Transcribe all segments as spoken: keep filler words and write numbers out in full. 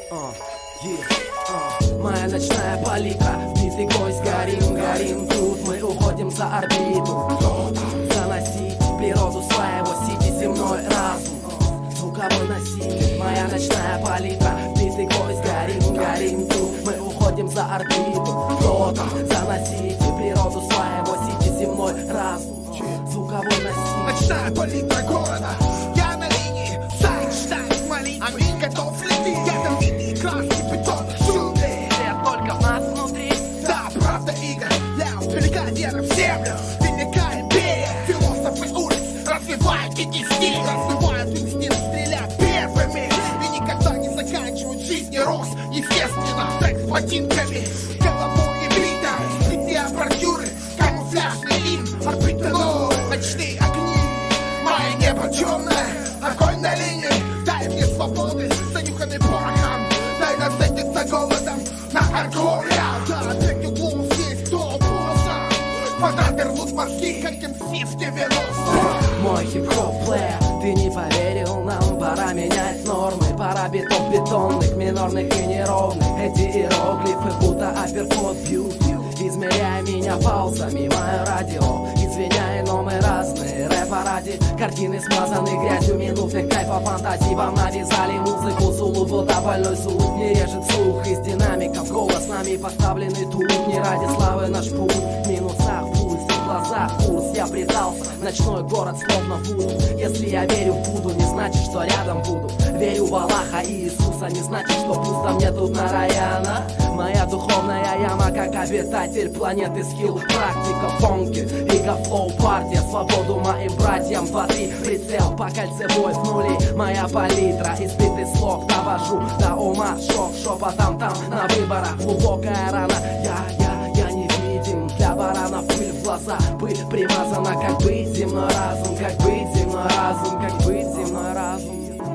Uh, yeah, uh. Моя ночная палитра, вбитый гвоздь, горим, горим. Тут мы уходим за орбиту. Заносить в природу своего сити земной разум. Звуковой носитель, моя ночная палитра, вбитый гвоздь, горим, горим. Тут мы уходим за орбиту. Кто там? Заносить в природу своего сити земной разум. Звуковой носитель. Ночная палитра города. Я на линии, сайт, штайт, малин. Аминь, готов лететь. Я там видный красный бетон. Шумный. Свет только в нас внутри. Да, правда игр. Я впрягаю веры в землю. Великая империя. Философы улиц развивают дикий стиль. Развивают инстинкт стрелять первыми. И никогда не заканчивают жизнь и рост. Естественно, трек с ботинками. Головой и бритой. Среди бордюры. Камуфляжный лин. Орбита ноль. Ночные огни. Мое небо черное. Огонь на линии. Дай мне свободы. Занюханный порохом. Дай насытиться голодом. На аргоре. Да, третий углом здесь кто просто. Квадраты рвут мозги, как эм си в девяностых. Мой хип-хоп плеер, ты не поверил нам. Пора менять нормы, пора битов бетонных, минорных и неровных. Эти иероглифы будто апперкот бьют. Измеряя меня паузами, мое радио. Извиняй, но мы разные. Рэпа ради картины смазаны грязью минутных кайфа фантазий. Вам навязали музыку, зулу, вода, больной звук. Не режет слух из динамиков. Голос нами поставленный тут. Не ради славы наш путь. В минусах пульс, в глазах курс. Я предался, ночной город словно вуду. Если я верю в Буду, не значит, что рядом буду. Верю в Аллаха и Иисуса, не значит, что пусто мне тут на Раяна. Моя духовная яма, как обитатель планеты, скилл, практика, фонки, иго, флоу, партия, свободу моим братьям, два-три, прицел по кольцевой в нули, моя палитра, избитый слог довожу до ума, шок, шепотом там на выборах, глубокая рана, я, я, я не видим, для баранов пыль в глаза, пыль примазана, как быть земной разум, как быть земной разум, как быть земной разум.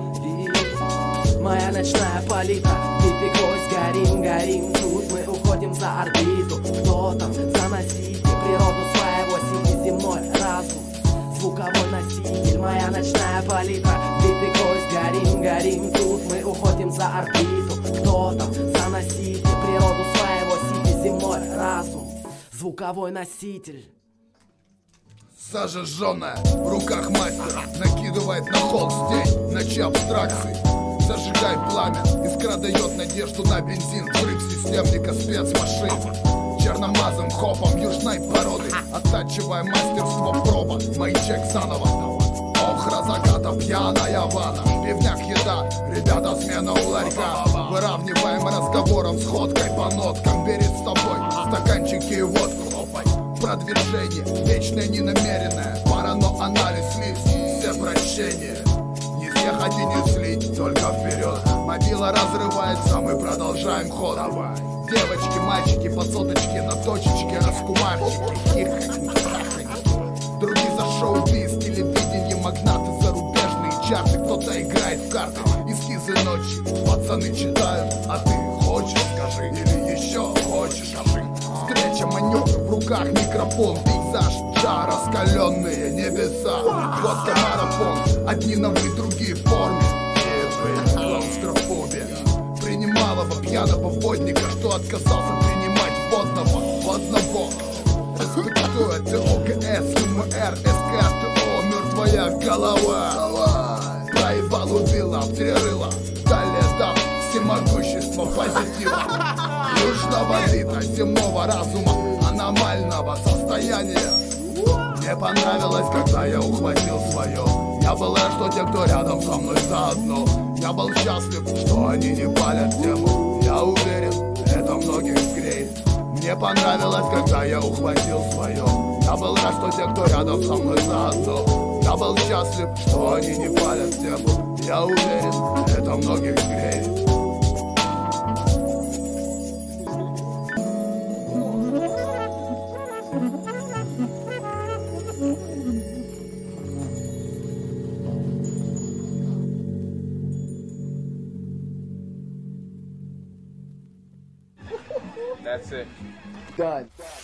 Моя ночная палитра, битый гвоздь, горим, горим. Тут мы уходим за орбиту. Кто там? Заносите природу своего сити земной разум. Звуковой носитель, моя ночная палитра, битый гвоздь, горим, горим. Тут мы уходим за орбиту. Кто там? Заносите природу своего сити земной разум. Звуковой носитель. Сажа жженая в руках мастера накидывает на холст тень, ночи абстракции. Зажигай пламя, искра дает надежду на бензин. Взрыв системника спецмашин. Черномазым хопом южной породы, оттачивая мастерство проба. Маячек заново. Охра заката, пьяная ванна. Пивняк еда, ребята смена у ларька. Выравниваем разговором с ходкой по ноткам. Перед тобой стаканчики и водку. Продвижение, вечное ненамеренное. Парано-анализ лиц, все прощения. Ехать и не слить, только вперед. Мобила разрывается, мы продолжаем ход. Давай. Девочки, мальчики, по соточке на точечке, раскумарчики, хихоньки. Другие за шоу-биз, телевидение, магнаты, зарубежные чарты. Кто-то играет в карты, эскизы ночи. Пацаны читают, а ты хочешь, скажи. Или еще хочешь, встреча, маневр, в руках микрофон. Пейзаж, жар, раскаленные небеса. Водка, марафон, одни на вы, другие в форме. Клаустрофобия принимала бы пьяного водника, что отказался принимать водного, водного. Респектует ТОКС, ЮМР, СКТО, мертвая голова. Проебал, убила, обтрерыла, далее дав всемогущество позитива. Южного литра, земного разума, аномального состояния. Мне понравилось, когда я ухватил свое. Я был рад, что те, кто рядом со мной заодно. Я был счастлив, что они не палят тему. Я уверен, это многих греет. Мне понравилось, когда я ухватил свое. Я был рад, что те, кто рядом со мной заодно. Я был счастлив, что они не палят тему. Я уверен, это многих греет. That's it. Done.